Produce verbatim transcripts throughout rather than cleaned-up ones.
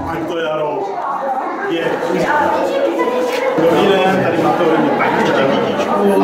ať to jaro je. Dobrý den, tady máte hodně tak ještě kytičku.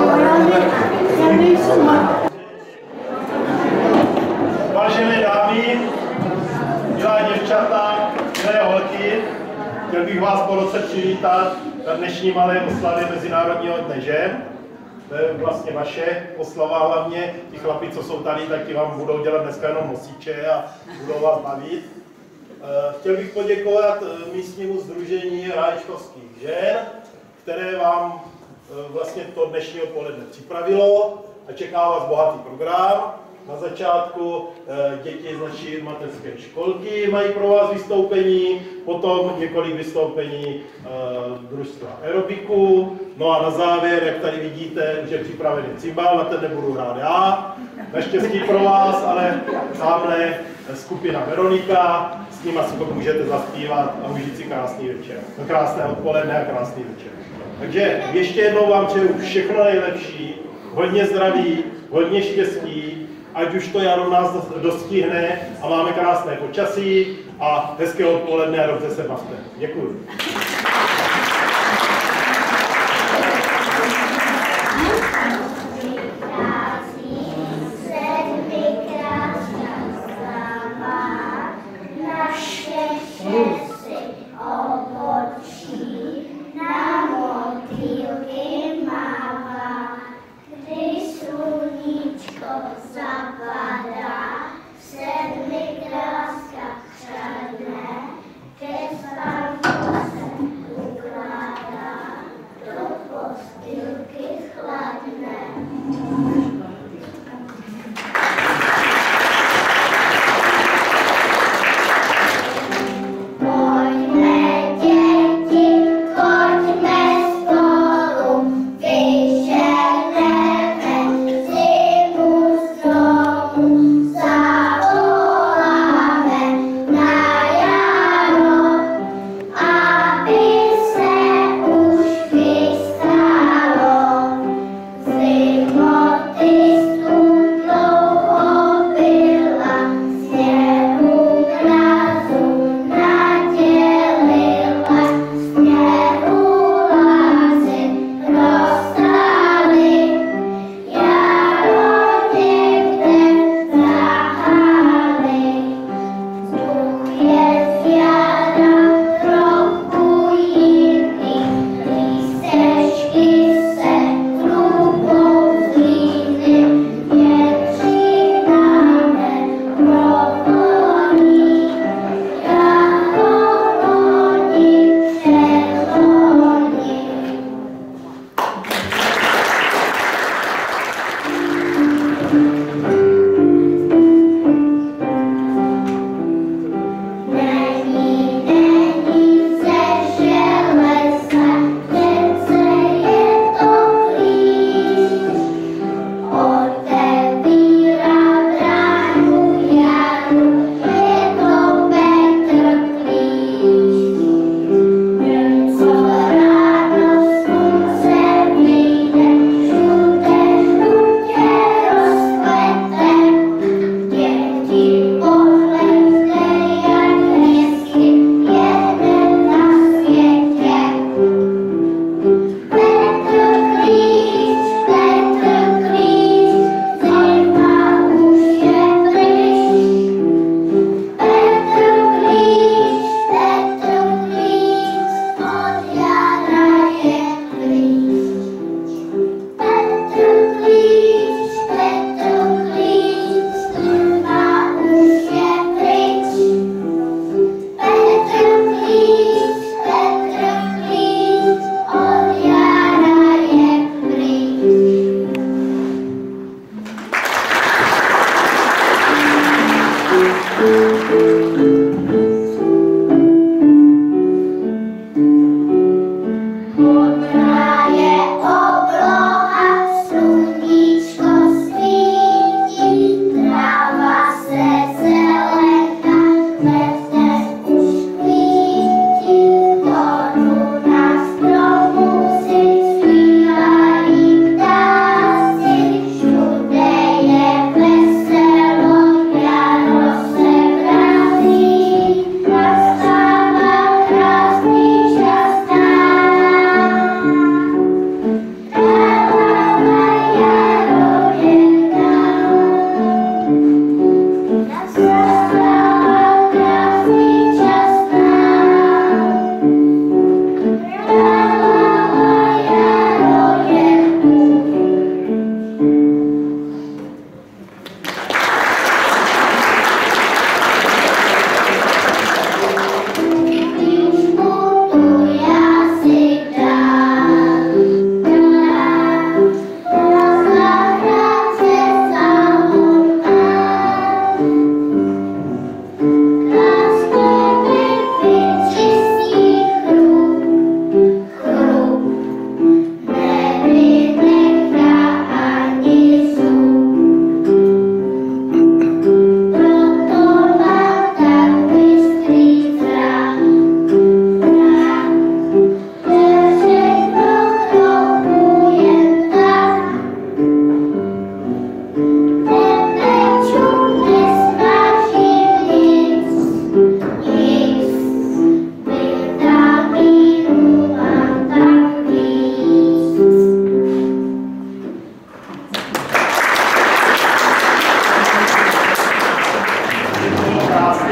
Vážené dámy, milá děvčata, milé holky, chtěl bych vás po roce přivítat na dnešní malé oslavě Mezinárodního dne žen. To je vlastně vaše oslava hlavně. Ti chlapi, co jsou tady, tak ti vám budou dělat dneska jenom nosiče a budou vás bavit. Chtěl bych poděkovat místnímu sdružení Ráječkovských žen, které vám vlastně to dnešní odpoledne připravilo a čeká vás bohatý program. Na začátku děti z naší mateřské školky mají pro vás vystoupení, potom několik vystoupení družstva aerobiku, no a na závěr, jak tady vidíte, už je připravený cymbal, na ten nebudu hrát já, naštěstí pro vás, ale tamhle skupina Veronika, s nimi si to můžete zaspívat a užít si krásný večer. No, krásné odpoledne a krásný večer. Takže ještě jednou vám přeju všechno nejlepší, hodně zdraví, hodně štěstí, ať už to jaro nás dostihne a máme krásné počasí a hezké odpoledne a dobře se bavte. Děkuji.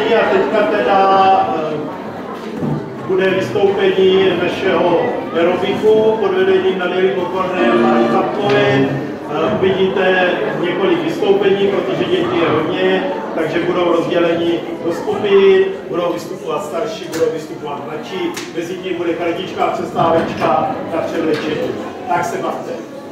vystoupení a teďka teda bude vystoupení našeho aerobiku pod vedením Daniely Pokorné a Izapkovi. Uvidíte několik vystoupení, protože dětí je hodně, takže budou rozděleni do skupin, budou vystupovat starší, budou vystupovat mladší, mezi tím bude kratičká přestávečka na převlečení. Tak se bavte.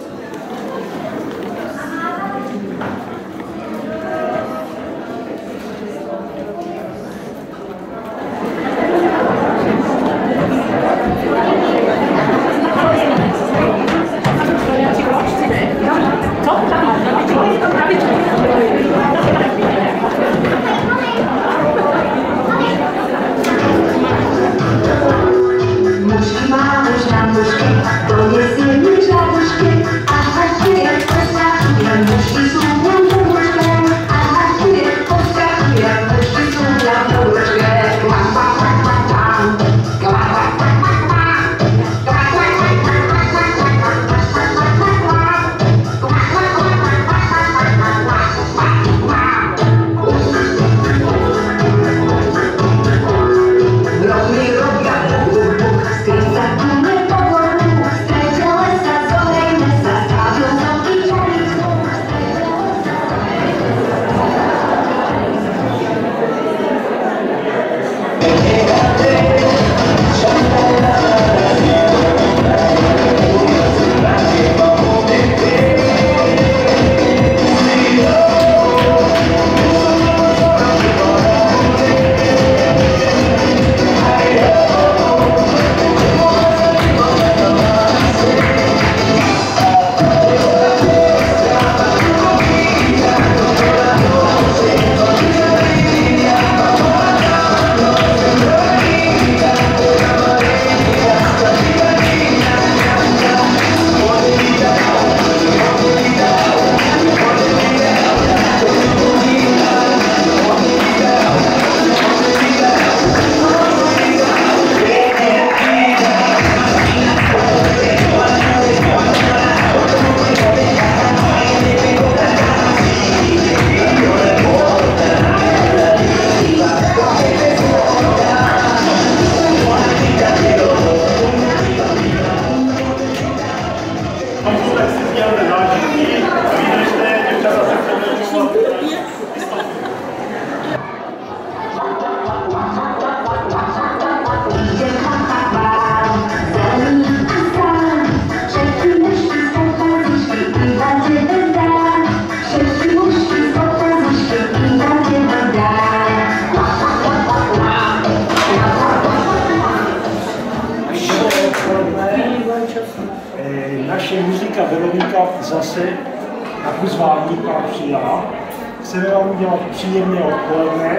Naše muzika Veronika zase na pozvání k vám přijala. Chceme vám udělat příjemné odpoledne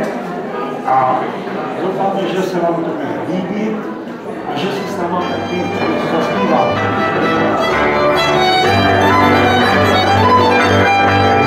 a doufáme, že se vám to bude líbit a že si s náma taky zaspíváte.